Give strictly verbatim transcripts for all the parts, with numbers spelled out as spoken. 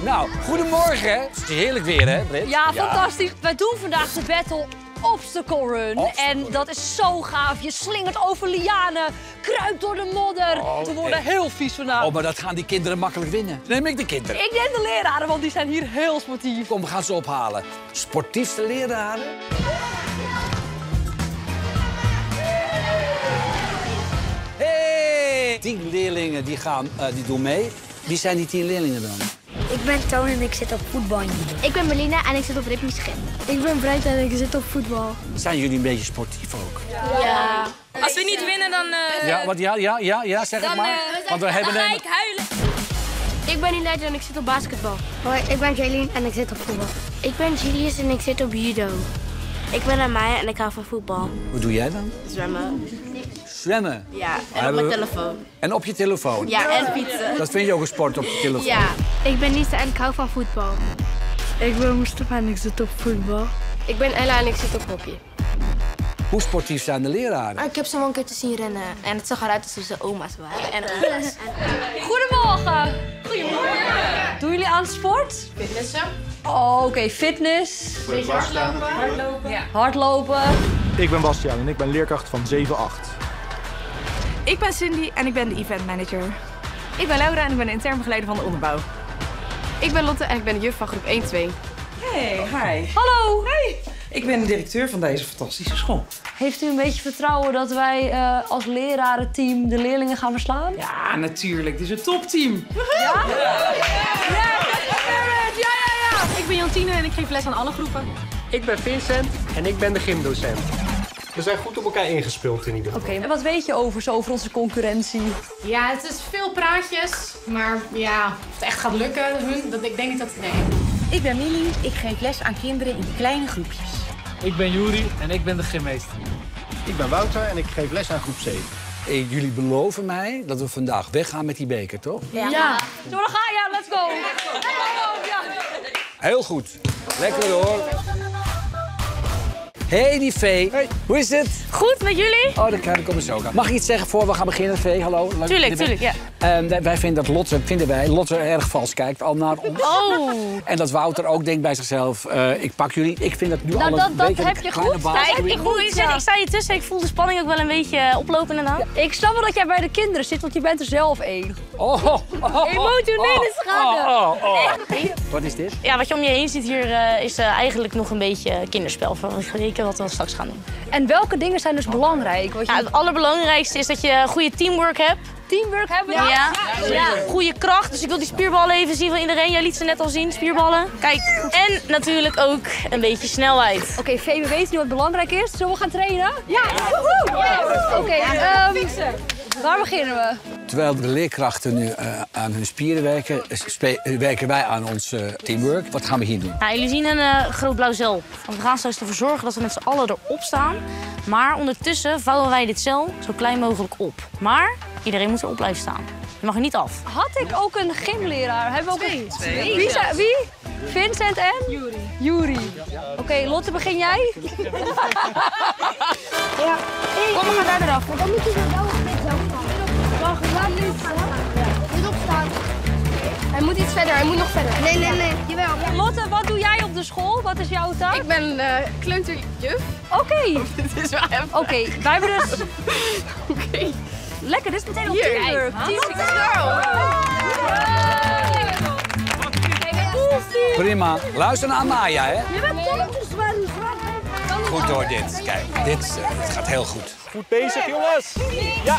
Nou, goedemorgen. Het is heerlijk weer, hè, Britt? Ja, fantastisch. Wij doen vandaag de battle Obstacle Run. Obstacle. En dat is zo gaaf. Je slingert over lianen, kruipt door de modder. Oh, We worden echt? heel vies vandaag. Oh, maar dat gaan die kinderen makkelijk winnen. Neem ik de kinderen. Ik neem de leraren, want die zijn hier heel sportief. Kom, we gaan ze ophalen. Sportiefste leraren. Hey! Tien leerlingen die, gaan, uh, die doen mee. Wie zijn die tien leerlingen dan? Ik ben Toon en ik zit op voetbal. Ik ben Melina en ik zit op ritmisch gym. Ik ben Breit en ik zit op voetbal. Zijn jullie een beetje sportief ook? Ja. Als we niet winnen, dan... Uh, Ja, wat, ja, ja, ja, ja, zeg het maar. uh, Want we hebben een... huilen. Ik ben Elijah en ik zit op basketbal. Hoi, ik ben Jaylene en ik zit op voetbal. Ik ben Julius en ik zit op judo. Ik ben Amaya en ik hou van voetbal. Wat doe jij dan? Zwemmen. Zwemmen. Ja, en Hebben op mijn we- telefoon. En op je telefoon? Ja, en fietsen. Dat vind je ook een sport op je telefoon? Ja. Ik ben Lisa en ik hou van voetbal. Ik ben Mustafa en ik zit op voetbal. Ik ben Ella en ik zit op hockey. Hoe sportief zijn de leraren? Ik heb ze wel een keer te zien rennen. En het zag eruit alsof ze oma's waren. En opa's. Goedemorgen. Goedemorgen. Doen jullie aan sport? Fitnessen. Oh, oké. Fitness. Hardlopen. Hardlopen. Ja. Hardlopen. Ik ben Bastiaan en ik ben leerkracht van zeven acht. Ik ben Cindy en ik ben de event manager. Ik ben Laura en ik ben de intern begeleider van de onderbouw. Ik ben Lotte en ik ben de juf van groep één twee. Hey, hi. Hallo. Hey. Ik ben de directeur van deze fantastische school. Heeft u een beetje vertrouwen dat wij uh, als lerarenteam de leerlingen gaan verslaan? Ja, natuurlijk. Dit is een topteam. Ja? Ja, ja, ja. Ik ben Jantine en ik geef les aan alle groepen. Ik ben Vincent en ik ben de gymdocent. We zijn goed op elkaar ingespeeld in ieder geval. Oké, en wat weet je over, zo over onze concurrentie? Ja, het is veel praatjes, maar ja, of het echt gaat lukken, hun, dat, ik denk niet dat het... Nee. Ik ben Millie. Ik geef les aan kinderen in kleine groepjes. Ik ben Juri en ik ben de gymmeester. Ik ben Wouter en ik geef les aan groep zeven. Hey, jullie beloven mij dat we vandaag weggaan met die beker, toch? Ja. ja. Zullen we gaan? Ja, let's go. Let's go. Ja. Heel goed. Lekker hoor. Hey, die Vee. Hey. Hoe is het? Goed, met jullie? Oh, dan krijg ik op een zoga. Mag ik iets zeggen voor we gaan beginnen, Vee? Hallo. Leuk Tuurlijk, dat je er tuurlijk, bent. ja. Um, wij vinden dat Lotte, vinden wij, Lotte erg vals kijkt al naar ons. Oh. En dat Wouter ook denkt bij zichzelf, uh, ik pak jullie. Ik vind dat nu Nou, al een dat- dat beetje heb een je kleine goed. baas. Ja, ik, Doe je ik moet je zeggen, ik sta hier tussen. Ik voel de spanning ook wel een beetje oplopen inderdaad. Ja, ik snap wel dat jij bij de kinderen zit, want je bent er zelf één. Oh, oh, oh, Emotionele schade. Oh, oh, oh. Wat is dit? Ja, wat je om je heen ziet hier uh, is uh, eigenlijk nog een beetje kinderspel vergeleken wat we straks gaan doen. En welke dingen zijn dus belangrijk? Wat je... Ja, het allerbelangrijkste is dat je goede teamwork hebt. Teamwork hebben? Ja. Ja. ja. Goede kracht. Dus ik wil die spierballen even zien van iedereen. Jij liet ze net al zien, spierballen. Kijk. En natuurlijk ook een beetje snelheid. Oké, okay, Vee, we weten nu wat belangrijk is. Zullen we gaan trainen? Ja! Oké, okay, um, waar beginnen we? Terwijl de leerkrachten nu uh, aan hun spieren werken, werken wij aan ons uh, teamwork. Wat gaan we hier doen? Nou, jullie zien een uh, groot blauw zeil. Want we gaan straks ervoor zorgen dat we met z'n allen erop staan. Maar ondertussen vouwen wij dit zeil zo klein mogelijk op. Maar iedereen moet erop blijven staan. Je mag er niet af. Had ik ook een gymleraar? Hebben we ook Twee. een... Twee. Wie, zijn, wie? Vincent en? Juri. Juri. Oké, okay, Lotte, begin jij? Ja. Kom, we gaan daar eraf. Want dan moet je zo wel op dit zelf staan. Wacht, laat niet staan. Niet opstaan. Hij moet iets verder, hij moet nog verder. Nee, nee, nee. Jawel. Lotte, wat doe jij op de school? Wat is jouw taak? Ik ben uh, kleuterjuf. Oké. Okay. Dit is wel even... Oké, okay, wij hebben dus... Oké. Okay. Lekker, dit is meteen op Hier. teamwork. Teamwork. Prima. Luister naar Amaya, hè? Je bent toch te zwaar. Goed hoor, dit. Kijk, dit uh, het gaat heel goed. Goed bezig, jongens. Ja.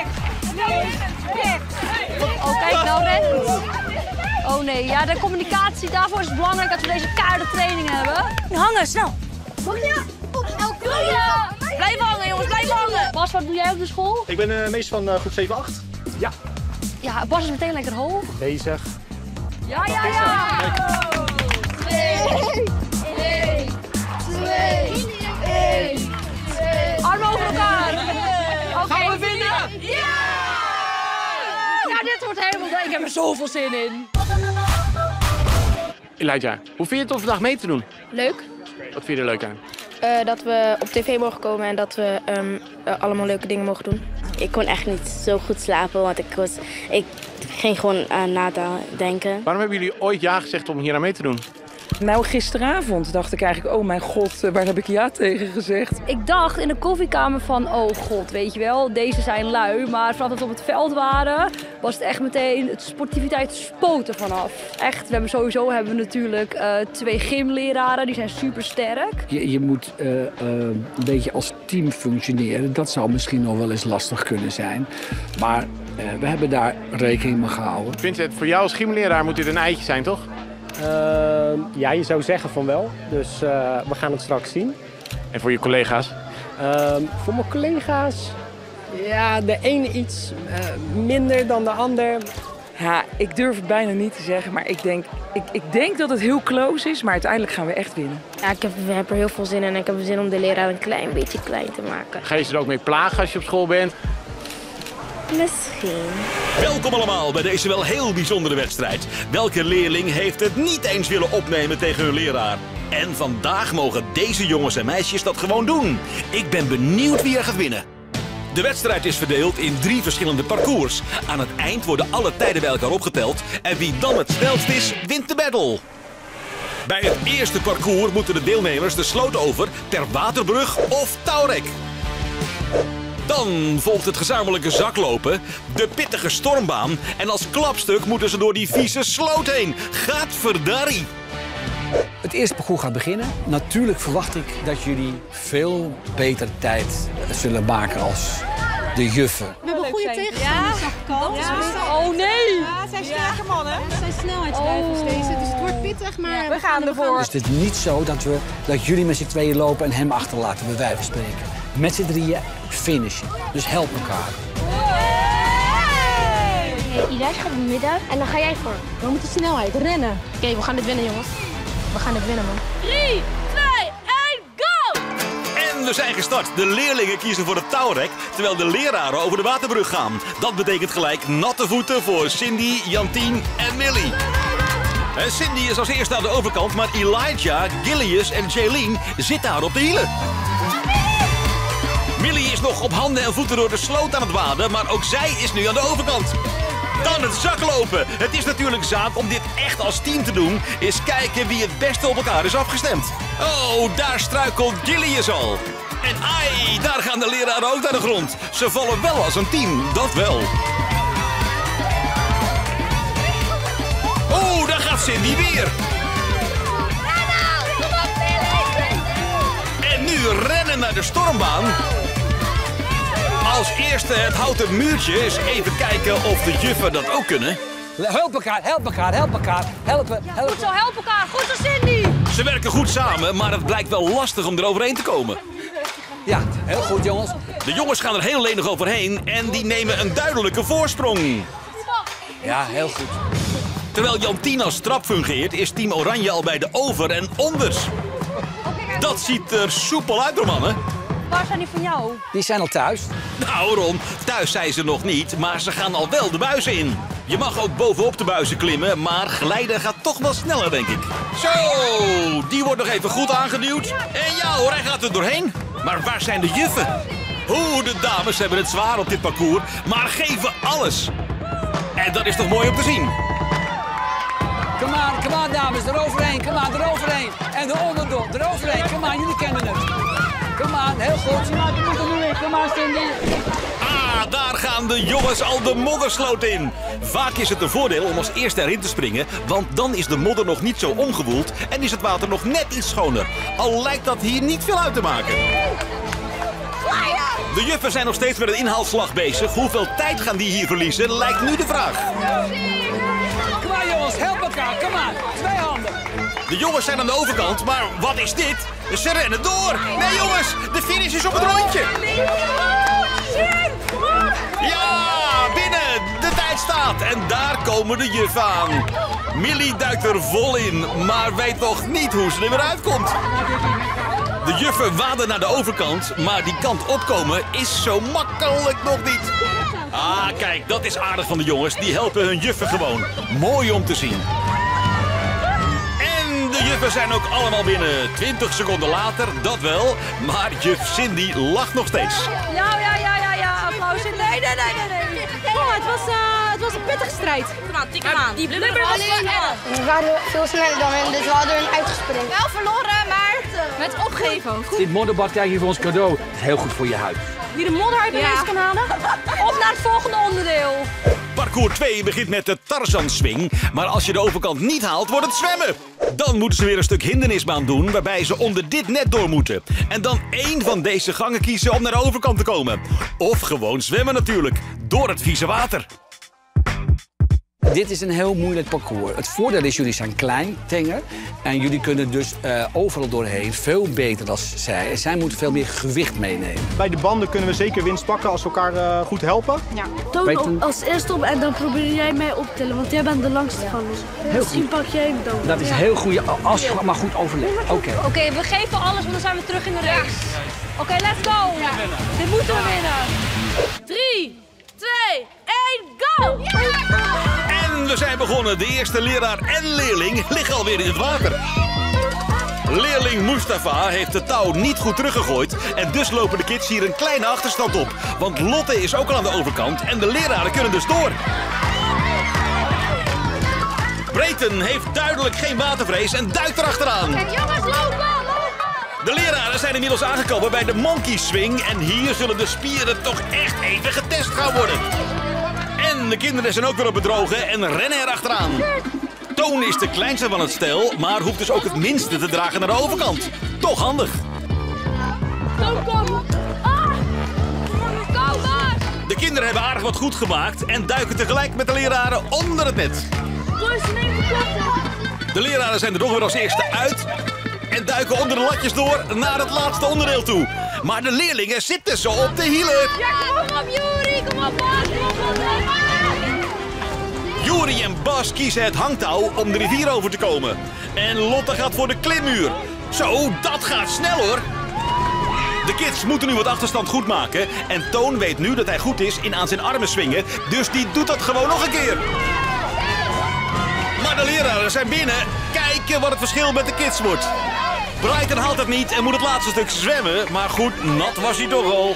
Oh, kijk nou, rent. Oh nee, ja, de communicatie, daarvoor is het belangrijk dat we deze keiharde training hebben. Hangen, snel. Mag je? Ja. Blijf hangen, jongens, blijf hangen. Bas, wat doe jij op de school? Ik ben uh, meester van uh, groep zeven acht. Ja. Ja, Bas is meteen lekker hoog. Bezig. Ja, ja, ja. Twee, één, twee, één, twee. Armen over elkaar. Oké. Gaan we winnen? Ja! Ja, dit wordt helemaal... Ik heb er zoveel zin in. Elijah, hoe vind je het om vandaag mee te doen? Leuk. Wat vind je er leuk aan? Uh, dat we op tv mogen komen en dat we um, uh, allemaal leuke dingen mogen doen. Ik kon echt niet zo goed slapen, want ik, was, ik Ik ging gewoon uh, na te denken. Waarom hebben jullie ooit ja gezegd om hier aan mee te doen? Nou, gisteravond dacht ik eigenlijk, oh mijn god, waar heb ik ja tegen gezegd? Ik dacht in de koffiekamer van, oh god, weet je wel, deze zijn lui. Maar vanaf dat we op het veld waren, was het echt meteen, het sportiviteit spoot er vanaf. Echt, we hebben sowieso hebben we natuurlijk uh, twee gymleraren, die zijn super sterk. Je, je moet uh, uh, een beetje als team functioneren. Dat zou misschien nog wel eens lastig kunnen zijn. Maar uh, we hebben daar rekening mee gehouden. Vincent, voor jou als gymleraar moet dit een eitje zijn, toch? Uh, ja, je zou zeggen van wel. Dus uh, we gaan het straks zien. En voor je collega's? Uh, voor mijn collega's, ja, de ene iets uh, minder dan de ander. Ja, ik durf het bijna niet te zeggen, maar ik denk, ik, ik denk dat het heel close is, maar uiteindelijk gaan we echt winnen. Ja, ik heb, heb er heel veel zin in en ik heb zin om de leraar een klein beetje klein te maken. Ga je ze er ook mee plagen als je op school bent? Misschien. Welkom allemaal bij deze wel heel bijzondere wedstrijd. Welke leerling heeft het niet eens willen opnemen tegen hun leraar? En vandaag mogen deze jongens en meisjes dat gewoon doen. Ik ben benieuwd wie er gaat winnen. De wedstrijd is verdeeld in drie verschillende parcours. Aan het eind worden alle tijden bij elkaar opgeteld. En wie dan het snelst is, wint de battle. Bij het eerste parcours moeten de deelnemers de sloot over ter waterbrug of touwrek. Dan volgt het gezamenlijke zaklopen, de pittige stormbaan en als klapstuk moeten ze door die vieze sloot heen. Gadverdarrie! Het eerste parcours gaat beginnen. Natuurlijk verwacht ik dat jullie veel beter tijd zullen maken als de juffen. We hebben goede tegenstanders, zag ik al. Ja. Oh nee! Ja, het zijn sterke mannen. Het zijn snelheidsduivels deze, dus het wordt pittig, maar ja, we gaan ervoor. Dus het is niet zo dat, we, dat jullie met z'n tweeën lopen en hem achterlaten, bij wijze van spreken. Met z'n drieën finishen. Dus help elkaar. Hey, Ilijs gaat in het midden en dan ga jij voor. We moeten snelheid, rennen. Oké, okay, we gaan dit winnen, jongens. We gaan dit winnen, man. drie, twee, één, go! En we zijn gestart. De leerlingen kiezen voor het touwrek, terwijl de leraren over de waterbrug gaan. Dat betekent gelijk natte voeten voor Cindy, Jantien en Millie. En Cindy is als eerste aan de overkant, maar Elijah, Gillius en Jaylene zitten haar op de hielen. Millie is nog op handen en voeten door de sloot aan het waden, maar ook zij is nu aan de overkant. Dan het zaklopen. Het is natuurlijk zaak om dit echt als team te doen. Eens kijken wie het beste op elkaar is afgestemd. Oh, daar struikelt Gillius al. En ai, daar gaan de leraren ook naar de grond. Ze vallen wel als een team, dat wel. Oh, daar gaat Cindy weer. En nu rennen naar de stormbaan. Als eerste het houten muurtje. Eens even kijken of de juffen dat ook kunnen. Help elkaar, help elkaar, help elkaar. Helpen, helpen. Goed zo, help elkaar. Goed zo, Cindy. Ze werken goed samen, maar het blijkt wel lastig om eroverheen te komen. Ja, heel goed, jongens. De jongens gaan er heel lenig overheen en die nemen een duidelijke voorsprong. Ja, heel goed. Terwijl Jantien als trap fungeert, is Team Oranje al bij de over- en onders. Dat ziet er soepel uit, hoor, mannen. Waar zijn die van jou? Die zijn al thuis. Nou, Ron, thuis zijn ze nog niet, maar ze gaan al wel de buizen in. Je mag ook bovenop de buizen klimmen, maar glijden gaat toch wel sneller, denk ik. Zo, die wordt nog even goed aangeduwd. En ja hoor, hij gaat er doorheen. Maar waar zijn de juffen? Oeh, de dames hebben het zwaar op dit parcours, maar geven alles. En dat is toch mooi om te zien. Kom aan, kom aan dames, eroverheen, kom aan, eroverheen. En de onderdoor, eroverheen, kom aan, jullie kennen het. Kom aan, heel goed. Je maakt het er nu in, kom aan, Cindy. Ah, daar gaan de jongens al de moddersloot in. Vaak is het een voordeel om als eerste erin te springen, want dan is de modder nog niet zo omgewoeld en is het water nog net iets schoner. Al lijkt dat hier niet veel uit te maken. De juffen zijn nog steeds met een inhaalslag bezig. Hoeveel tijd gaan die hier verliezen, lijkt nu de vraag. Kom aan jongens, help elkaar, kom aan. Twee handen. De jongens zijn aan de overkant, maar wat is dit? Ze rennen door. Nee jongens, de finish is op het rondje. Ja, binnen. De tijd staat. En daar komen de juffen aan. Millie duikt er vol in, maar weet nog niet hoe ze er weer uitkomt. De juffen waden naar de overkant, maar die kant opkomen is zo makkelijk nog niet. Ah, kijk, dat is aardig van de jongens. Die helpen hun juffen gewoon. Mooi om te zien. En de juffen zijn ook allemaal binnen. twintig seconden later, dat wel. Maar juf Cindy lacht nog steeds. Ja, ja, ja, ja, ja. Applaus. Nee, nee, nee, nee, nee. Oh, het was, uh, het was een pittige strijd. Kom aan, tik hem aan. Die blubber was Alleen, we waren veel sneller dan hen, dus we hadden hun uitgesprint. Wel verloren, maar met opgeven. Goed. Dit modderbad krijg je voor ons cadeau. Dat is heel goed voor je huid. Wie de modder uit mijn huis kan halen. Op naar het volgende onderdeel. Parcours twee begint met de Tarzan-swing. Maar als je de overkant niet haalt, wordt het zwemmen. Dan moeten ze weer een stuk hindernisbaan doen, waarbij ze onder dit net door moeten. En dan één van deze gangen kiezen om naar de overkant te komen. Of gewoon zwemmen natuurlijk, door het vieze water. Dit is een heel moeilijk parcours. Het voordeel is, jullie zijn klein, tenger. En jullie kunnen dus uh, overal doorheen veel beter dan zij. En zij moeten veel meer gewicht meenemen. Bij de banden kunnen we zeker winst pakken als we elkaar uh, goed helpen. Ja. Toon op, als eerste op en dan probeer jij mij op te tellen, want jij bent de langste van ons. Heel Misschien pak jij hem dan. Dat is heel goed, als je maar goed overlegt. Oké. Okay. Oké, okay, we geven alles, want dan zijn we terug in de race. Oké, okay, let's go. Ja. Dit moeten we winnen. drie, twee, één, go! En we zijn begonnen. De eerste leraar en leerling liggen alweer in het water. Leerling Mustafa heeft de touw niet goed teruggegooid. En dus lopen de kids hier een kleine achterstand op. Want Lotte is ook al aan de overkant en de leraren kunnen dus door. Brayton heeft duidelijk geen watervrees en duikt erachteraan. Jongens, lopen! De leraren zijn inmiddels aangekomen bij de Monkey Swing. En hier zullen de spieren toch echt even getest gaan worden. En de kinderen zijn ook weer op het droge en rennen erachteraan. Toon is de kleinste van het stel, maar hoeft dus ook het minste te dragen naar de overkant. Toch handig. Toon, kom! Ah! Kom maar! De kinderen hebben aardig wat goed gemaakt en duiken tegelijk met de leraren onder het net. De leraren zijn er toch weer als eerste uit en duiken onder de latjes door naar het laatste onderdeel toe. Maar de leerlingen zitten zo op de hielen. Ja, kom op, Juri! Kom op, Bas! Kom op, Juri en Bas kiezen het hangtouw om de rivier over te komen. En Lotte gaat voor de klimmuur. Zo, dat gaat snel hoor. De kids moeten nu wat achterstand goed maken. En Toon weet nu dat hij goed is in aan zijn armen swingen. Dus die doet dat gewoon nog een keer. Maar de leraren zijn binnen. Kijken wat het verschil met de kids wordt. Brighton haalt het niet en moet het laatste stuk zwemmen. Maar goed, nat was hij toch al.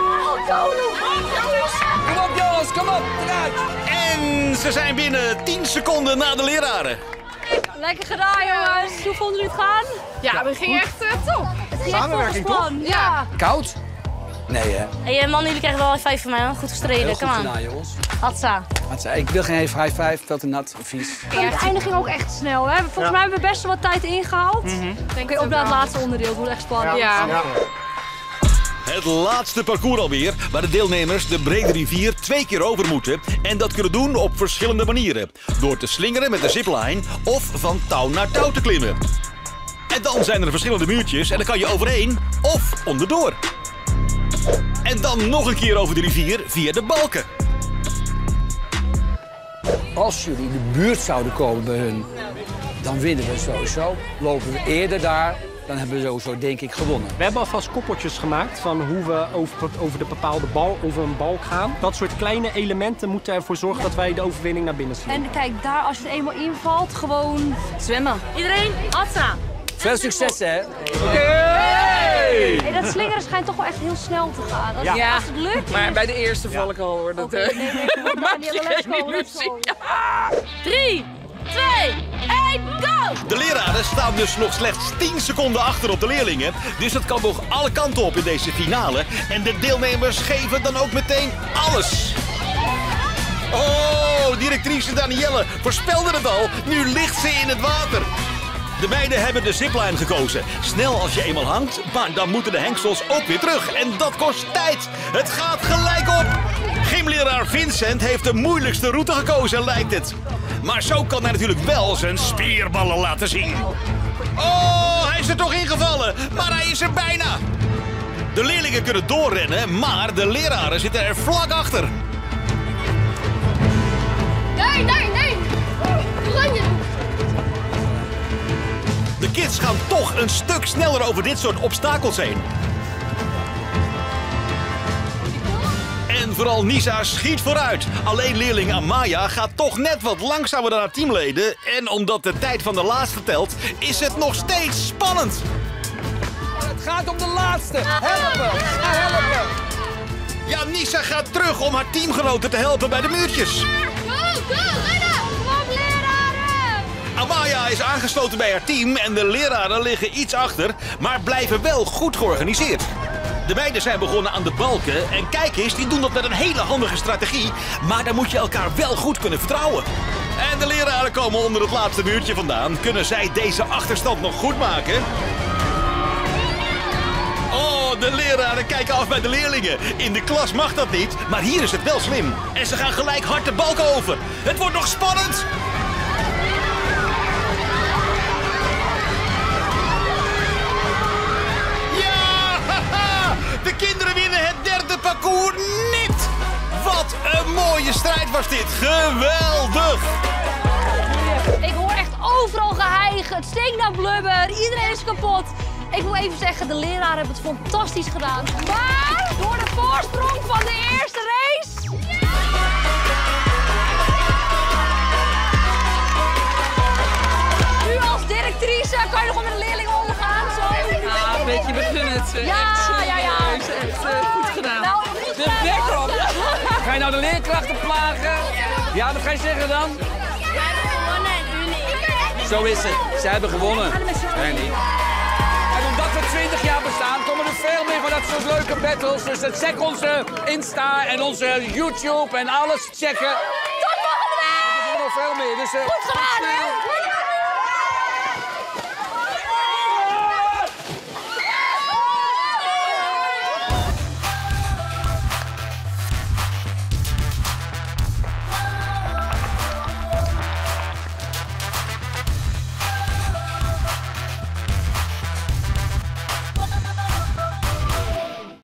Kom op jongens, kom op, eruit. En ze zijn binnen tien seconden na de leraren. Lekker gedaan jongens. Hoe vonden jullie het gaan? Ja, we gingen echt uh, top. Samenwerking toch? Ja. Koud? Nee hè? Hey man, jullie krijgen wel een vijf van mij, hoor. Goed gestreden. Heel Kom goed aan. gedaan jongens. Hatsa. Hatsa. Ik wil geen high five, veel te nat, vies. Ja, het einde ging ook echt snel. Hè? Volgens Ja. mij hebben we best wel wat tijd ingehaald. Denk Oké, het op naar het wel. laatste onderdeel. Het wordt echt spannend. Ja. Ja. Het laatste parcours alweer, waar de deelnemers de brede rivier twee keer over moeten. En dat kunnen doen op verschillende manieren. Door te slingeren met de zipline of van touw naar touw te klimmen. En dan zijn er verschillende muurtjes en dan kan je overheen of onderdoor. En dan nog een keer over de rivier via de balken. Als jullie in de buurt zouden komen bij hun, dan winnen we sowieso. Lopen we eerder daar, dan hebben we sowieso denk ik gewonnen. We hebben alvast koppeltjes gemaakt van hoe we over, over de bepaalde bal, over een balk gaan. Dat soort kleine elementen moeten ervoor zorgen dat wij de overwinning naar binnen zien. En kijk, daar als je er eenmaal invalt, gewoon Zwemmen. Iedereen, hatsa. Veel succes hè! Hey, dat slingeren schijnt toch wel echt heel snel te gaan. Als, Ja. als het lukt. Maar bij de eerste val ik al hoor. Dat, Oké, nee, nee, we gaan niet let's go, let's go. drie, twee, één, go! De leraren staan dus nog slechts tien seconden achter op de leerlingen. Dus dat kan nog alle kanten op in deze finale. En de deelnemers geven dan ook meteen alles. Oh, directrice Danielle voorspelde het al. Nu ligt ze in het water. De meiden hebben de zipline gekozen. Snel als je eenmaal hangt, maar dan moeten de hengsels ook weer terug. En dat kost tijd. Het gaat gelijk op. Gymleraar Vincent heeft de moeilijkste route gekozen, lijkt het. Maar zo kan hij natuurlijk wel zijn spierballen laten zien. Oh, hij is er toch ingevallen, maar hij is er bijna. De leerlingen kunnen doorrennen, maar de leraren zitten er vlak achter. Nee, nee, nee. Oranje. De kids gaan toch een stuk sneller over dit soort obstakels heen. En vooral Nisa schiet vooruit. Alleen leerling Amaya gaat toch net wat langzamer dan haar teamleden. En omdat de tijd van de laatste telt, is het nog steeds spannend. Het gaat om de laatste. Helpen! Helpen! Ja, Nisa gaat terug om haar teamgenoten te helpen bij de muurtjes. Go, go, rennen! Kom op, leraren! Amaya is aangesloten bij haar team en de leraren liggen iets achter, maar blijven wel goed georganiseerd. De meiden zijn begonnen aan de balken en kijk eens, die doen dat met een hele handige strategie, maar dan moet je elkaar wel goed kunnen vertrouwen. En de leraren komen onder het laatste muurtje vandaan. Kunnen zij deze achterstand nog goed maken? Oh, de leraren kijken af bij de leerlingen. In de klas mag dat niet, maar hier is het wel slim. En ze gaan gelijk hard de balken over. Het wordt nog spannend! Ja! Haha! De kinderen winnen het derde parcours niet! Wat een mooie strijd was dit. Geweldig! Ik hoor echt overal gehijgen. Het stinkt naar blubber. Iedereen is kapot. Ik wil even zeggen, de leraren hebben het fantastisch gedaan. Maar door de voorsprong van de eerste race... Nu als directrice kan je nog onder de leerlingen omgaan. Zo. Ja, een beetje begin het. Ja, echt, ja, ja. Echt, echt uh, goed gedaan. Nou, goed de gedaan, bek hoor. op. Ga je nou de leerkrachten plagen? Ja, wat ga je zeggen dan? Zo is het. Zij hebben gewonnen. Nee, niet. En omdat we twintig jaar bestaan, komen er veel meer van dat soort leuke battles. Dus check onze Insta en onze YouTube en alles checken. Tot volgende week! Er is nog veel meer. Dus, uh, Goed gedaan, hè?